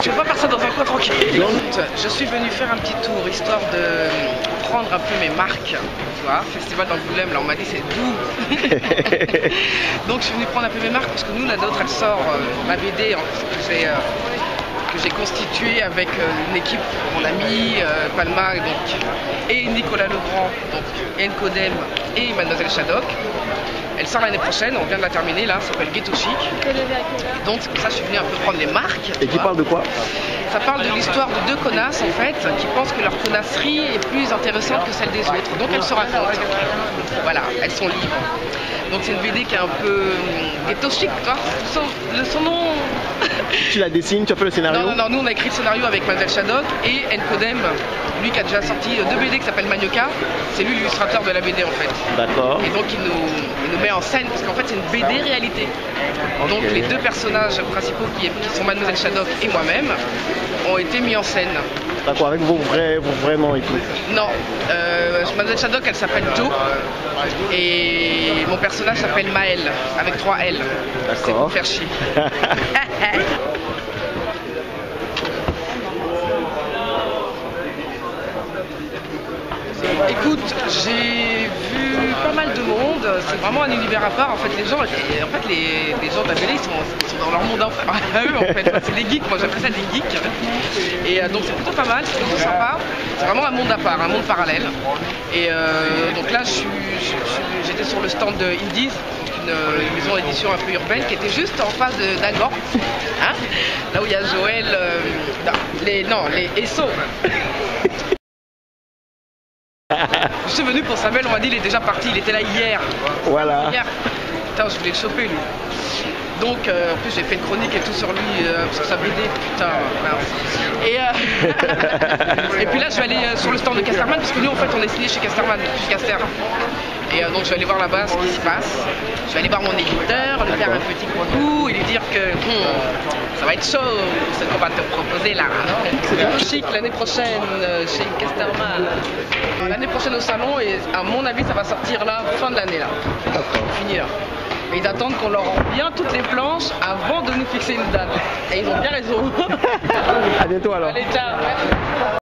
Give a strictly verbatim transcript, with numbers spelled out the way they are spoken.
Je vais pas faire ça dans un coin tranquille. Donc, je suis venue faire un petit tour, histoire de prendre un peu mes marques. Tu vois, festival d'Angoulême, là on m'a dit c'est doux. Donc je suis venue prendre un peu mes marques, parce que nous, la nôtre, elle sort, euh, ma B D, que j'ai euh, que j'ai constituée avec euh, une équipe, mon ami euh, Palma, donc, et Nicolas Legrand, donc Encodem et Mademoiselle Shadok. Elle sort l'année prochaine, on vient de la terminer là, ça s'appelle Ghetto Chic. Donc ça, je suis venue un peu prendre les marques. Et qui parle de quoi? Ça parle de l'histoire de deux connasses en fait, qui pensent que leur connasserie est plus intéressante que celle des autres. Donc elles se racontent. Voilà, elles sont libres. Donc c'est une B D qui est un peu Ghetto Chic, toi. Son, le, son nom... Tu la dessines, tu as fait le scénario? Non, non, non, nous on a écrit le scénario avec Mademoiselle Shadok et Encodem, lui qui a déjà sorti deux B D qui s'appellent Manioka, c'est lui l'illustrateur de la B D en fait. D'accord. Et donc il nous, il nous met en scène, parce qu'en fait c'est une B D réalité. Donc okay. Les deux personnages principaux qui, qui sont Mademoiselle Shadok et moi-même ont été mis en scène. D'accord, avec vos vrais, vos vrais noms et tout? Non, euh, Mademoiselle Shadok elle s'appelle Jo et mon personnage s'appelle Maël, avec trois L. D'accord. C'est pour faire chier. Écoute, j'ai vu pas mal de monde, c'est vraiment un univers à part. En fait, les gens, en fait, les, les gens de la télé, ils sont, ils sont dans leur monde à eux, en fait. C'est des geeks, moi j'appelle ça des geeks. Et euh, donc c'est plutôt pas mal, c'est plutôt sympa. C'est vraiment un monde à part, un monde parallèle. Et euh, donc là, j'étais sur le stand de Indies, une, une maison d'édition un peu urbaine, qui était juste en face d'Algor. Hein, là où il y a Joël, euh, non, les, non, les Esso. Je suis venu pour Samuel, on m'a dit il est déjà parti, il était là hier. Voilà. Hier. Putain, je voulais le choper lui. Donc, euh, en plus j'ai fait une chronique et tout sur lui, euh, sur sa B D, putain, mince. Et, euh, et puis là je vais aller euh, sur le stand de Casterman, parce que nous en fait on est signé chez Casterman, chez Caster. Et euh, donc je vais aller voir là-bas ce qui se passe. Je vais aller voir mon éditeur, lui faire un petit coucou et lui dire que hmm, ça va être chaud ce qu'on va te proposer là. C'est chic l'année prochaine euh, chez Casterman. L'année prochaine au salon, et à mon avis ça va sortir là, fin de l'année là. Fini là. Mais ils attendent qu'on leur rende bien toutes les planches avant de nous fixer une date. Et ils ont bien raison. À bientôt alors. Allez, ciao.